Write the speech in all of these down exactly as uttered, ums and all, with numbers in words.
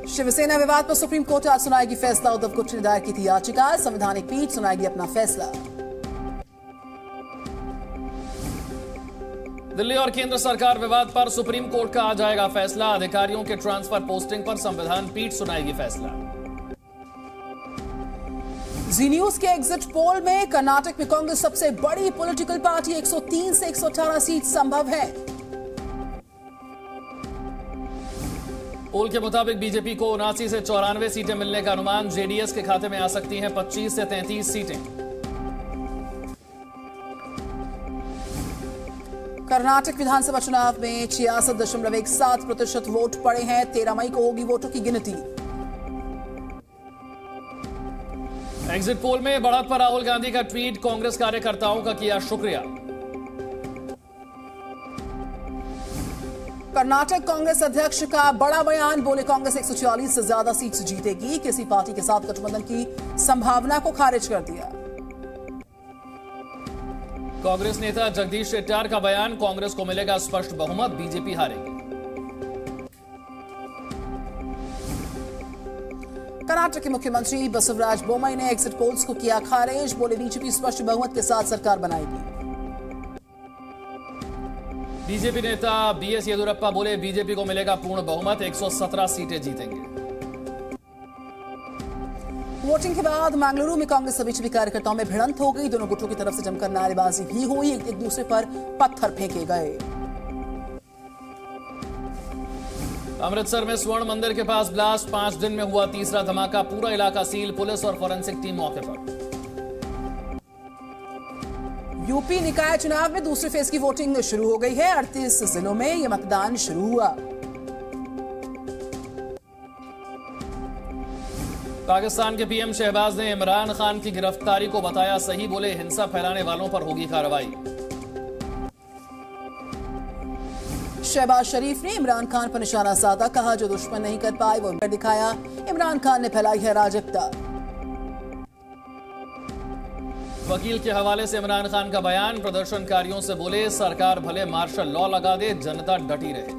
शिवसेना विवाद पर supreme court आज सुनाएगी फैसला। उद्धव गुट ने दायर की थी याचिका, संवैधानिक पीठ सुनाएगी अपना फैसला। दिल्ली और केंद्र सरकार विवाद पर सुप्रीम कोर्ट का आ जाएगा फैसला। अधिकारियों के ट्रांसफर पोस्टिंग पर संविधान पीठ सुनाएगी फैसला। जी न्यूज के एग्जिट पोल में कर्नाटक में कांग्रेस सबसे बड़ी पॉलिटिकल पार्टी, एक सौ तीन से एक सौ अठारह सीट संभव है। पोल के मुताबिक बीजेपी को उनासी से चौरानवे सीटें मिलने का अनुमान। जेडीएस के खाते में आ सकती हैं पच्चीस से तैंतीस सीटें। कर्नाटक विधानसभा चुनाव में छियासठ दशमलव एक सात प्रतिशत वोट पड़े हैं। तेरह मई को होगी वोटों की गिनती। एग्जिट पोल में बढ़त पर राहुल गांधी का ट्वीट, कांग्रेस कार्यकर्ताओं का किया शुक्रिया। कर्नाटक कांग्रेस अध्यक्ष का बड़ा बयान, बोले कांग्रेस एक सौ छियालीस से ज्यादा सीट जीतेगी। किसी पार्टी के साथ गठबंधन की संभावना को खारिज कर दिया। कांग्रेस नेता जगदीश शेट्टार का बयान, कांग्रेस को मिलेगा स्पष्ट बहुमत, बीजेपी हारेगी। कर्नाटक के मुख्यमंत्री बसवराज बोम्मई ने एग्जिट पोल्स को किया खारिज, बोले बीजेपी स्पष्ट बहुमत के साथ सरकार बनाएगी। बीजेपी नेता बीएस येदियुरप्पा बोले बीजेपी को मिलेगा पूर्ण बहुमत, एक सौ सत्रह सीटें जीतेंगे। वोटिंग के बाद मंगलुरु में कांग्रेस और बीजेपी कार्यकर्ताओं में भिड़ंत हो गई। दोनों गुटों की तरफ से जमकर नारेबाजी भी हुई, एक, एक दूसरे पर पत्थर फेंके गए। अमृतसर में स्वर्ण मंदिर के पास ब्लास्ट, पांच दिन में हुआ तीसरा धमाका, पूरा इलाका सील, पुलिस और फॉरेंसिक टीम मौके पर। यूपी निकाय चुनाव में दूसरे फेज की वोटिंग शुरू हो गई है। अड़तीस जिलों में यह मतदान शुरू हुआ। पाकिस्तान के पीएम शहबाज ने इमरान खान की गिरफ्तारी को बताया सही, बोले हिंसा फैलाने वालों पर होगी कार्रवाई। शहबाज शरीफ ने इमरान खान पर निशाना साधा, कहा जो दुश्मन नहीं कर पाए वो दिखाया। इमरान खान ने फैलाई है अराजकता। वकील के हवाले से इमरान खान का बयान, प्रदर्शनकारियों से बोले सरकार भले मार्शल लॉ लगा दे, जनता डटी रहे।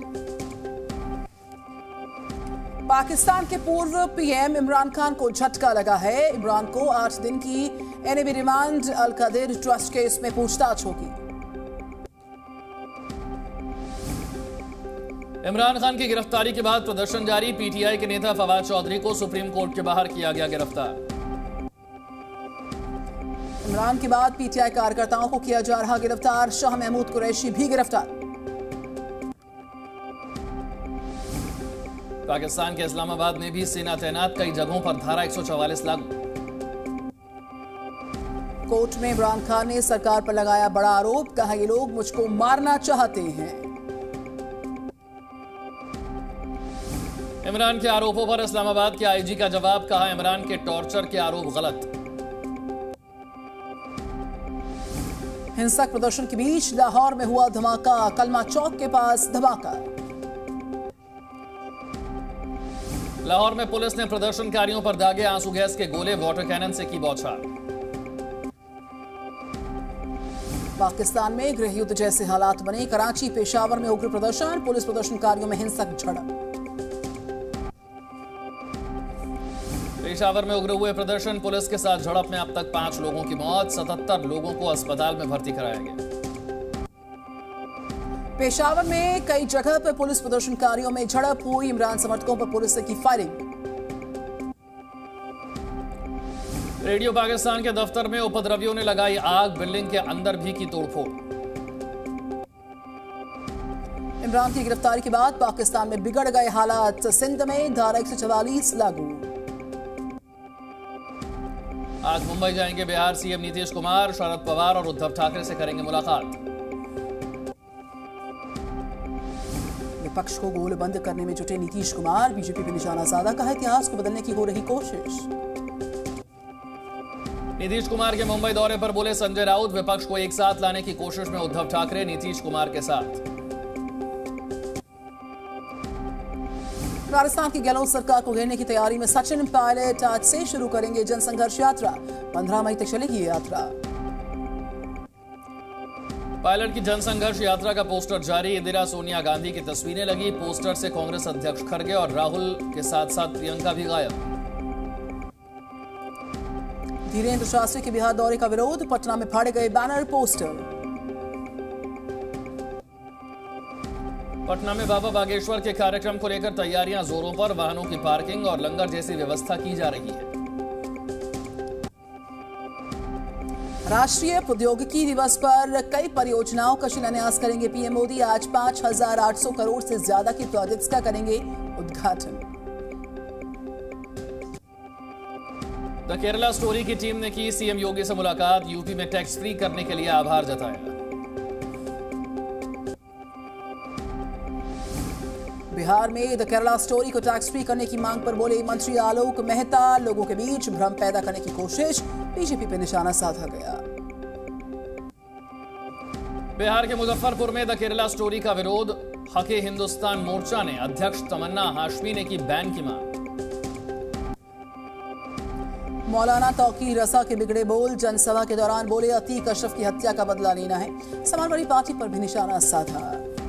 पाकिस्तान के पूर्व पीएम इमरान खान को झटका लगा है। इमरान को आठ दिन की NAB remand, Al Qadir trust case में पूछताछ होगी। इमरान खान की गिरफ्तारी के बाद प्रदर्शन जारी, पीटीआई के नेता फवाद चौधरी को सुप्रीम कोर्ट के बाहर किया गया गिरफ्तार। इमरान के बाद पीटीआई कार्यकर्ताओं को किया जा रहा गिरफ्तार, शाह महमूद कुरैशी भी गिरफ्तार। पाकिस्तान के इस्लामाबाद में भी सेना तैनात, कई जगहों पर धारा एक सौ चौवालीस लागू। कोर्ट में इमरान खान ने सरकार पर लगाया बड़ा आरोप, कहा ये लोग मुझको मारना चाहते हैं। इमरान के आरोपों पर इस्लामाबाद के आईजी का जवाब, कहा इमरान के टॉर्चर के आरोप गलत। हिंसक प्रदर्शन के बीच लाहौर में हुआ धमाका, कलमा चौक के पास धमाका। लाहौर में पुलिस ने प्रदर्शनकारियों पर दागे आंसू गैस के गोले, वाटर कैनन से की बौछार। पाकिस्तान में गृह युद्ध जैसे हालात बने, कराची पेशावर में उग्र प्रदर्शन, पुलिस प्रदर्शनकारियों में हिंसक झड़प। पेशावर में उग्र हुए प्रदर्शन, पुलिस के साथ झड़प में अब तक पांच लोगों की मौत, सतहत्तर लोगों को अस्पताल में भर्ती कराया गया। पेशावर में कई जगह पर पुलिस प्रदर्शनकारियों में झड़प हुई, इमरान समर्थकों पर पुलिस से की फायरिंग। रेडियो पाकिस्तान के दफ्तर में उपद्रवियों ने लगाई आग, बिल्डिंग के अंदर भी की तोड़फोड़। इमरान की गिरफ्तारी के बाद पाकिस्तान में बिगड़ गए हालात, सिंध में धारा एक सौ चवालीस लागू। आज मुंबई जाएंगे बिहार सीएम नीतीश कुमार, शरद पवार और उद्धव ठाकरे से करेंगे मुलाकात। विपक्ष को गोलबंद करने में जुटे नीतीश कुमार, बीजेपी पर निशाना साधा, कहा इतिहास को बदलने की हो रही कोशिश। नीतीश कुमार के मुंबई दौरे पर बोले संजय राउत, विपक्ष को एक साथ लाने की कोशिश में उद्धव ठाकरे नीतीश कुमार के साथ। राजस्थान की गहलोत सरकार को घेरने की तैयारी में सचिन पायलट, आज से शुरू करेंगे जनसंघर्ष यात्रा, पंद्रह मई तक चलेगी ये यात्रा। पायलट की जनसंघर्ष यात्रा का पोस्टर जारी। इंदिरा सोनिया गांधी की तस्वीरें लगी। पोस्टर से कांग्रेस अध्यक्ष खड़गे और राहुल के साथ साथ प्रियंका भी गायब। धीरेन्द्र शास्त्री के बिहार दौरे का विरोध। पटना में फाड़े गए बैनर पोस्टर। पटना में बाबा बागेश्वर के कार्यक्रम को लेकर तैयारियां जोरों पर। वाहनों की पार्किंग और लंगर जैसी व्यवस्था की जा रही है। राष्ट्रीय प्रौद्योगिकी दिवस पर कई परियोजनाओं का शिलान्यास करेंगे पीएम मोदी। आज पांच हजार आठ सौ करोड़ से ज्यादा की प्रोजेक्ट्स का करेंगे उद्घाटन। द केरला स्टोरी की टीम ने की सीएम योगी से मुलाकात। यूपी में टैक्स फ्री करने के लिए आभार जताया। बिहार में द केरला स्टोरी को टैक्स फ्री करने की मांग पर बोले मंत्री आलोक मेहता। लोगों के बीच भ्रम पैदा करने की कोशिश। बीजेपी पर निशाना साधा गया। बिहार के मुजफ्फरपुर में द केरला स्टोरी का विरोध। हके हिंदुस्तान मोर्चा ने अध्यक्ष तमन्ना हाशमी ने की बैन की मांग। मौलाना तौकीर रजा के बिगड़े बोल। जनसभा के दौरान बोले अतीक अशरफ की हत्या का बदला लेना है। समाजवादी पार्टी पर भी निशाना साधा।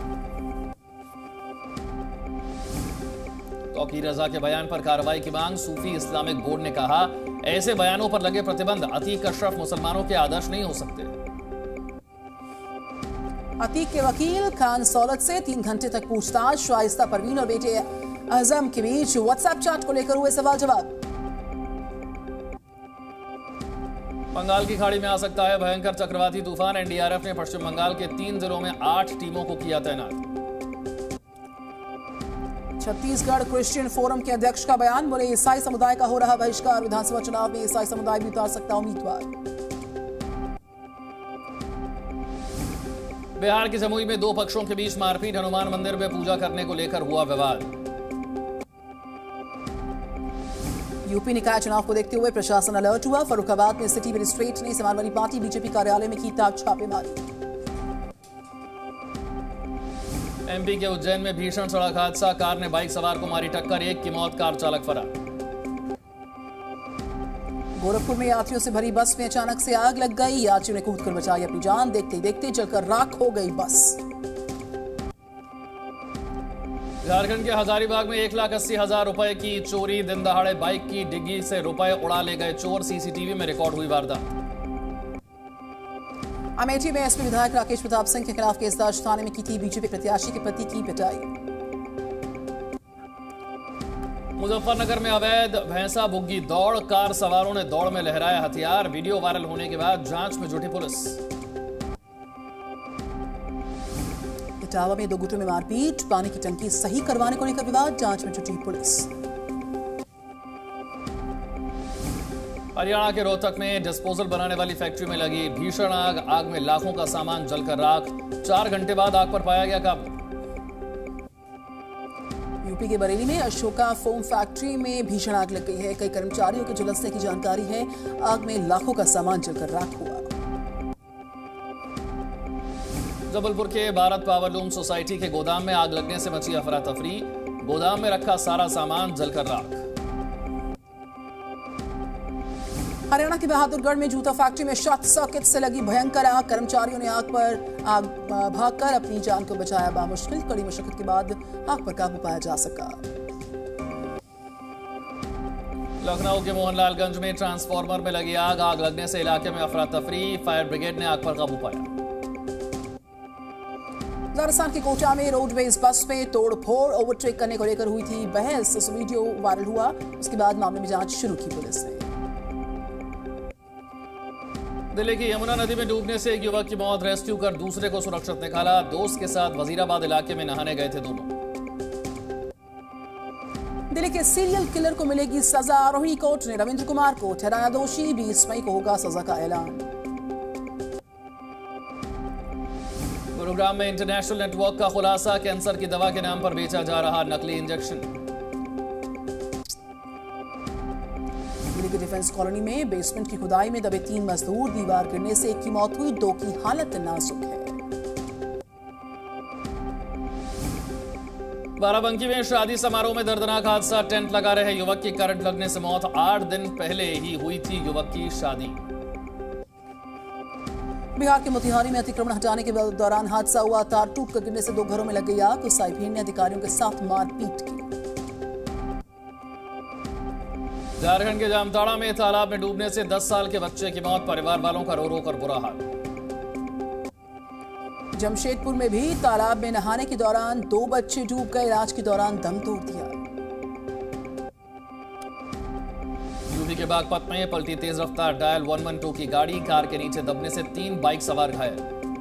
तौकीर रजा के बयान पर कार्रवाई की मांग। सूफी इस्लामिक बोर्ड ने कहा ऐसे बयानों पर लगे प्रतिबंध। अतीक अशरफ मुसलमानों के आदर्श नहीं हो सकते। अतीक के वकील खान सौलत से तीन घंटे तक पूछताछ। शाइस्ता परवीन और बेटे आजम के बीच व्हाट्सएप चैट को लेकर हुए सवाल जवाब। बंगाल की खाड़ी में आ सकता है भयंकर चक्रवाती तूफान। एनडीआरएफ ने पश्चिम बंगाल के तीन जिलों में आठ टीमों को किया तैनात। छत्तीसगढ़ क्रिश्चियन फोरम के अध्यक्ष का बयान। बोले ईसाई समुदाय का हो रहा बहिष्कार। विधानसभा चुनाव में ईसाई समुदाय भी उतार सकता उम्मीदवार। बिहार के जमुई में दो पक्षों के बीच मारपीट। हनुमान मंदिर में पूजा करने को लेकर हुआ विवाद। यूपी निकाय चुनाव को देखते हुए प्रशासन अलर्ट हुआ। फर्रुखाबाद में सिटी मजिस्ट्रेट ने समाजवादी पार्टी बीजेपी कार्यालय में की ताक छापेमारी। एमपी के उज्जैन में भीषण सड़क हादसा। कार ने बाइक सवार को मारी टक्कर। एक की मौत, कार चालक फरार। गोरखपुर में यात्रियों से भरी बस में अचानक से आग लग गई। यात्रियों ने कूदकर बचाई अपनी जान। देखते देखते जलकर राख हो गई बस। झारखंड के हजारीबाग में एक लाख अस्सी हजार रुपए की चोरी। दिन दहाड़े बाइक की डिग्गी से रुपए उड़ा ले गए चोर। सीसीटीवी में रिकॉर्ड हुई वारदात। अमेठी में एसपी विधायक राकेश प्रताप सिंह के खिलाफ केस दर्ज। थाने में की थी बीजेपी प्रत्याशी के पति की पिटाई। मुजफ्फरनगर में अवैध भैंसा बुग्गी दौड़। कार सवारों ने दौड़ में लहराया हथियार। वीडियो वायरल होने के बाद जांच में जुटी पुलिस। इटावा में दो गुटों में मारपीट। पानी की टंकी सही करवाने को लेकर विवाद। जांच में जुटी पुलिस। हरियाणा के रोहतक में डिस्पोजल बनाने वाली फैक्ट्री में लगी भीषण आग। आग में लाखों का सामान जलकर राख। चार घंटे बाद आग पर पाया गया काबू। यूपी के बरेली में अशोका फोम फैक्ट्री में भीषण आग लग गई है। कई कर्मचारियों के झुलसने की जानकारी है। आग में लाखों का सामान जलकर राख हुआ। जबलपुर के भारत पावरलूम सोसाइटी के गोदाम में आग लगने से मची अफरा तफरी। गोदाम में रखा सारा सामान जलकर राख। हरियाणा के बहादुरगढ़ में जूता फैक्ट्री में शॉर्ट सर्किट से लगी भयंकर आग। कर्मचारियों ने आग पर आग भागकर अपनी जान को बचाया। बामुश्किल कड़ी मशक्कत के बाद आग पर काबू पाया जा सका। लखनऊ के मोहनलालगंज में ट्रांसफार्मर में लगी आग। आग लगने से इलाके में अफरा तफरी। फायर ब्रिगेड ने आग पर काबू पाया। राजस्थान के कोटा में रोडवेज बस में तोड़फोड़ ओवरटेक करने को लेकर हुई थी बहस। उस वीडियो वायरल हुआ। उसके बाद मामले में जांच शुरू की पुलिस ने। दिल्ली की यमुना नदी में डूबने से एक युवक की मौत। रेस्क्यू कर दूसरे को सुरक्षित निकाला। दोस्त के साथ वजीराबाद इलाके में नहाने गए थे दोनों। दिल्ली के सीरियल किलर को मिलेगी सजा। रोहिणी कोर्ट ने रविंद्र कुमार को ठहराया दोषी। बीस मई को होगा सजा का ऐलान। गुरुग्राम में इंटरनेशनल नेटवर्क का खुलासा। कैंसर की दवा के नाम पर बेचा जा रहा नकली इंजेक्शन। दिल्ली के डिफेंस कॉलोनी में बेसमेंट की खुदाई में दबे तीन मजदूर। दीवार गिरने से एक की मौत हुई। दो की हालत नाजुक है। बाराबंकी में शादी समारोह में दर्दनाक हादसा। टेंट लगा रहे युवक की करंट लगने से मौत। आठ दिन पहले ही हुई थी युवक की शादी। बिहार के मोतिहारी में अतिक्रमण हटाने के दौरान हादसा हुआ। तार टूट कर गिरने से दो घरों में लग गई आग। गुस्साई भीड़ ने अधिकारियों के साथ मारपीट की। झारखंड के जामताड़ा में तालाब में डूबने से दस साल के बच्चे की मौत। परिवार वालों का रो रो कर बुरा हाल। जमशेदपुर में भी तालाब में नहाने के दौरान दो बच्चे डूब गए। इलाज के दौरान दम तोड़ दिया। यूपी के बागपत में पलटी तेज रफ्तार डायल एक सौ बारह की गाड़ी। कार के नीचे दबने से तीन बाइक सवार घायल।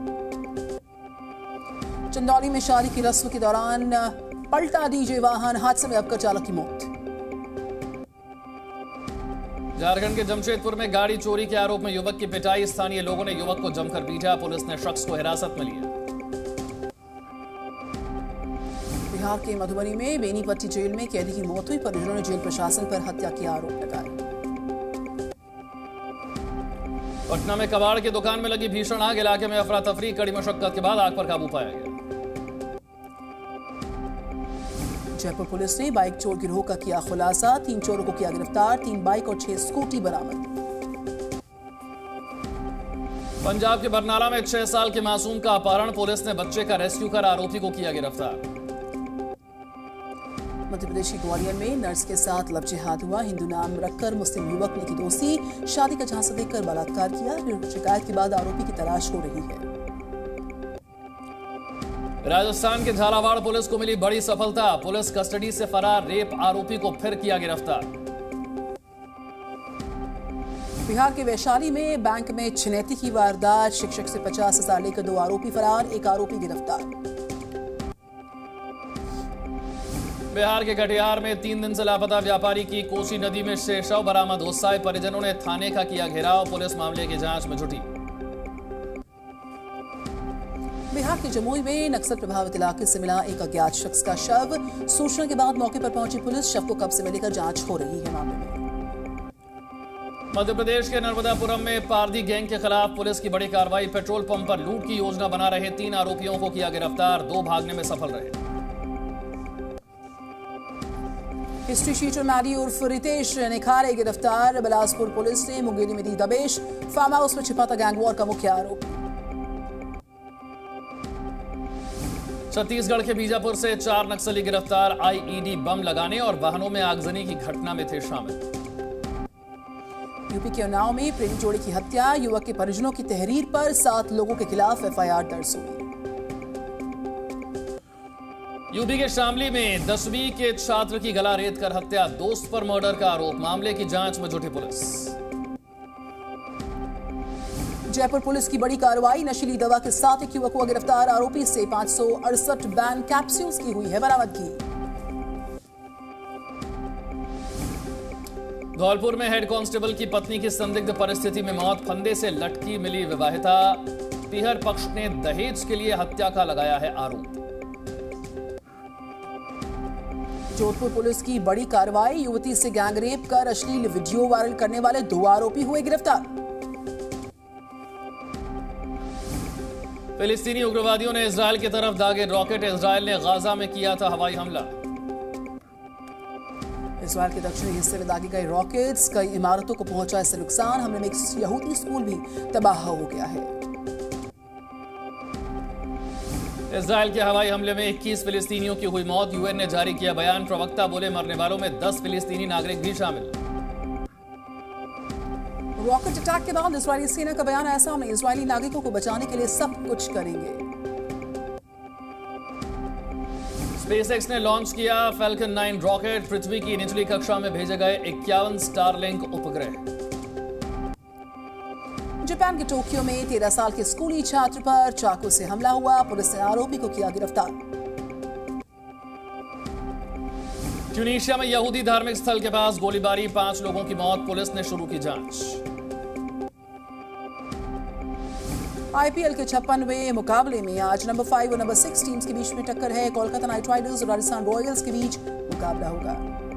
चंदौली में शादी की रस्म के दौरान पलटा डीजे वाहन। हादसे में दबकर चालक की मौत। झारखंड के जमशेदपुर में गाड़ी चोरी के आरोप में युवक की पिटाई। स्थानीय लोगों ने युवक को जमकर पीटा। पुलिस ने शख्स को हिरासत में लिया। बिहार के मधुबनी में बेनीपट्टी जेल में कैदी की मौत हुई। परिजनों ने जेल प्रशासन पर हत्या के आरोप लगाए। पटना में कबाड़ की दुकान में लगी भीषण आग। इलाके में अफरा तफरी। कड़ी मशक्कत के बाद आग पर काबू पाया गया। जयपुर पुलिस ने बाइक चोर गिरोह का किया खुलासा। तीन चोरों को किया गिरफ्तार। तीन बाइक और छह स्कूटी बरामद। पंजाब के बरनाला में छह साल के मासूम का अपहरण। पुलिस ने बच्चे का रेस्क्यू कर आरोपी को किया गिरफ्तार। मध्य प्रदेश के ग्वालियर में नर्स के साथ लव-जिहाद हुआ। हिंदू नाम रखकर मुस्लिम युवक ने की दोस्ती। शादी का झांसा देकर बलात्कार किया। शिकायत के बाद आरोपी की तलाश हो रही है। राजस्थान के झालावाड़ पुलिस को मिली बड़ी सफलता। पुलिस कस्टडी से फरार रेप आरोपी को फिर किया गिरफ्तार। बिहार के वैशाली में बैंक में छिनैती की वारदात। शिक्षक से पचास हजार लेकर दो आरोपी फरार। एक आरोपी गिरफ्तार। बिहार के कटिहार में तीन दिन से लापता व्यापारी की कोसी नदी में से शव बरामद। गुस्साए परिजनों ने थाने का किया घेराव। पुलिस मामले की जांच में जुटी। बिहार के जमुई में नक्सल प्रभावित इलाके से मिला एक अज्ञात शख्स का शव। सूचना के बाद मौके पर पहुंची पुलिस। शव को कब्जे में लेकर जांच हो रही है मामले में। मध्य प्रदेश के नर्मदापुरम में पारदी गैंग के खिलाफ पुलिस की बड़ी कार्रवाई। पेट्रोल पंप पर लूट की योजना बना रहे तीन आरोपियों को किया गिरफ्तार। दो भागने में सफल रहे। हिस्ट्री शीटर मैडी उर्फ रितेश निखारे गिरफ्तार। बिलासपुर पुलिस ने मुंगेली में दी दबिश। फार्म हाउस में छिपा था गैंगवॉर का मुख्य आरोपी। छत्तीसगढ़ के बीजापुर से चार नक्सली गिरफ्तार। आईईडी बम लगाने और वाहनों में आगजनी की घटना में थे शामिल। यूपी के उन्नाव में प्रेमी जोड़ी की हत्या। युवक के परिजनों की तहरीर पर सात लोगों के खिलाफ एफआईआर दर्ज हुई। यूपी के शामली में दसवीं के छात्र की गला रेत कर हत्या। दोस्त पर मर्डर का आरोप। मामले की जांच में जुटी पुलिस। जयपुर पुलिस की बड़ी कार्रवाई। नशीली दवा के साथ एक युवक हुआ गिरफ्तार। आरोपी से पांच सौ अड़सठ बैन कैप्सूल्स की हुई है बरामदगी। धौलपुर में हेड कांस्टेबल की पत्नी की संदिग्ध परिस्थिति में मौत। फंदे से लटकी मिली विवाहिता। पीहर पक्ष ने दहेज के लिए हत्या का लगाया है आरोप। जोधपुर पुलिस की बड़ी कार्रवाई। युवती से गैंगरेप कर अश्लील वीडियो वायरल करने वाले दो आरोपी हुए गिरफ्तार। फिलिस्तीनी उग्रवादियों ने इजरायल की तरफ दागे रॉकेट। इजरायल ने गाजा में किया था हवाई हमला। इजरायल के दक्षिणी हिस्से में दागे गए रॉकेट्स कई इमारतों को पहुंचा इससे नुकसान। हमले में एक यहूदी स्कूल भी तबाह हो गया है। इजरायल के हवाई हमले में इक्कीस फिलिस्तीनियों की हुई मौत। यूएन ने जारी किया बयान। प्रवक्ता बोले मरने वालों में दस फिलिस्तीनी नागरिक भी शामिल। रॉकेट अटैक के बाद इजरायली सेना का बयान आया सामने। इजरायली नागरिकों को बचाने के लिए सब कुछ करेंगे। स्पेसएक्स ने लॉन्च किया फैल्कन नाइन रॉकेट। पृथ्वी की निचली कक्षा में भेजे गए इक्यावन स्टारलिंक उपग्रह। जापान के टोक्यो में तेरह साल के स्कूली छात्र पर चाकू से हमला हुआ। पुलिस ने आरोपी को किया गिरफ्तार। ट्यूनीशिया में यहूदी धार्मिक स्थल के पास गोलीबारी। पांच लोगों की मौत। पुलिस ने शुरू की जांच। आईपीएल के छप्पनवें मुकाबले में आज नंबर फाइव और नंबर सिक्स टीम्स के बीच में टक्कर है। कोलकाता नाइट राइडर्स और राजस्थान रॉयल्स के बीच मुकाबला होगा।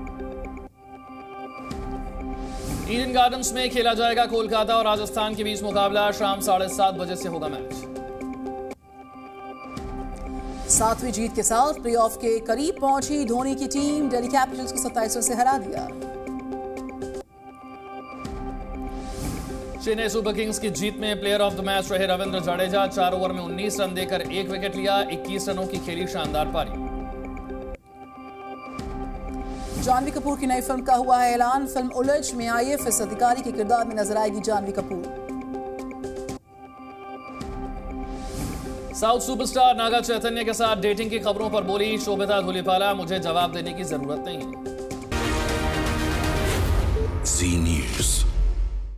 ईडन गार्डन्स में खेला जाएगा कोलकाता और राजस्थान के बीच मुकाबला। शाम साढ़े सात बजे से होगा मैच। सातवीं जीत के साथ प्लेऑफ के करीब पहुंची धोनी की टीम। दिल्ली कैपिटल्स को सत्ताईस रन से हरा दिया। चेन्नई सुपर किंग्स की जीत में प्लेयर ऑफ द मैच रहे रविंद्र जडेजा। चार ओवर में उन्नीस रन देकर एक विकेट लिया। इक्कीस रनों की खेली शानदार पारी। जानवी कपूर की नई फिल्म का हुआ है ऐलान। फिल्म उलझ में आईएएस अधिकारी के किरदार में नजर आएगी जानवी कपूर। साउथ सुपरस्टार नागा चैतन्य के साथ डेटिंग की खबरों पर बोली शोभिता धुलीपाला, मुझे जवाब देने की जरूरत नहीं है। जी न्यूज़।